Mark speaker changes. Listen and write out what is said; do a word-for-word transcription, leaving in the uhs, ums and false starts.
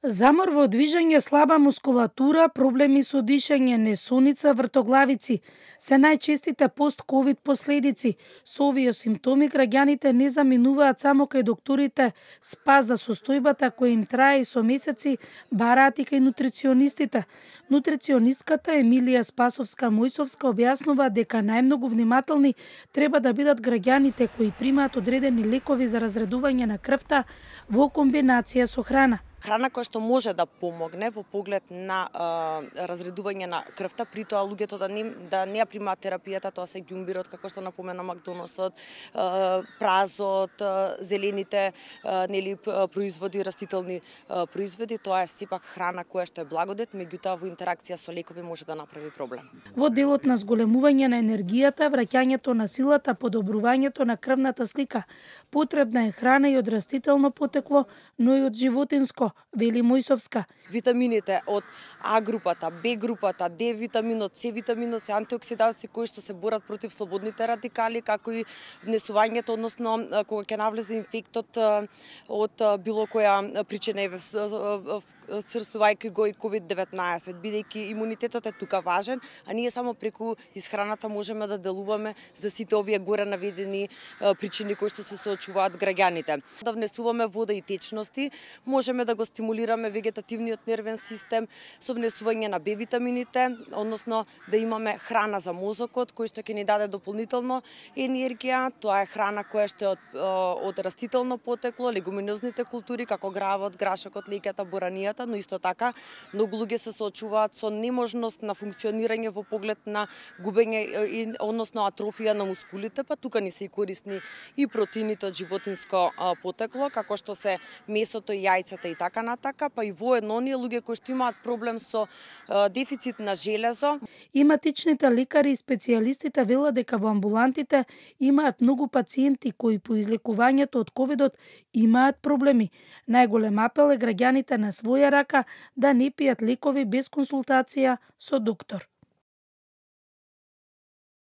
Speaker 1: Замор во движење, слаба мускулатура, проблеми со дишење, несоница, вртоглавици се најчестите пост-ковид последици. Со овие симптоми граѓаните не заминуваат само кај докторите спас за состојбата која им трае и со месеци, бараат и кај нутриционистите. Нутриционистката Емилија Спасовска-Мојсовска објаснува дека најмногу внимателни треба да бидат граѓаните кои примаат одредени лекови за разредување на крвта во комбинација со храна.
Speaker 2: Храна која што може да помогне во поглед на а, разредување на крвта, при тоа луѓето да не, да не ја примаат терапијата, тоа се ѓумбирот, како што напомена Макдоносот, а, празот, а, зелените а, нели производи, растителни а, производи, тоа е сепак храна која што е благодет, меѓутоа во интеракција со лекови може да направи проблем.
Speaker 1: Во делот на зголемување на енергијата, враќањето на силата, подобрувањето на крвната слика, потребна е храна и од растително потекло, но и од животинско, вели Мојсовска.
Speaker 2: Витамините од А групата, Б групата, Д витаминот, С витаминот се антиоксиданси кои што се борат против слободните радикали, како и внесувањето, односно кога ќе навлезе инфектот од било која причина, сврстувајќи го и ковид деветнаесет, бидејќи имунитетот е тука важен, а ние само преку исхраната можеме да делуваме за сите овие горе наведени причини кои што се соочуваат граѓаните. Да внесуваме вода и течности, можеме да го стимулираме вегетативниот нервен систем со внесување на Б витамините, односно да имаме храна за мозокот кој што ќе ни даде дополнително енергија. Тоа е храна која што е од, од растително потекло, легуминозните култури како гравот, грашакот, леќата, боранијата, но исто така многу луѓе се соочуваат со неможност на функционирање во поглед на губење, односно атрофија на мускулите, па тука ни се и корисни и протеините од животинско потекло, како што се месото и јајцата и така натака, па и воедно оние луѓе кои што имаат проблем со а, дефицит на железо.
Speaker 1: Иматичните лекари и специјалистите велат дека во амбулантите имаат многу пациенти кои по излекувањето од ковидот имаат проблеми. Најголем апел е граѓаните на своја рака да не пијат лекови без консултација со доктор.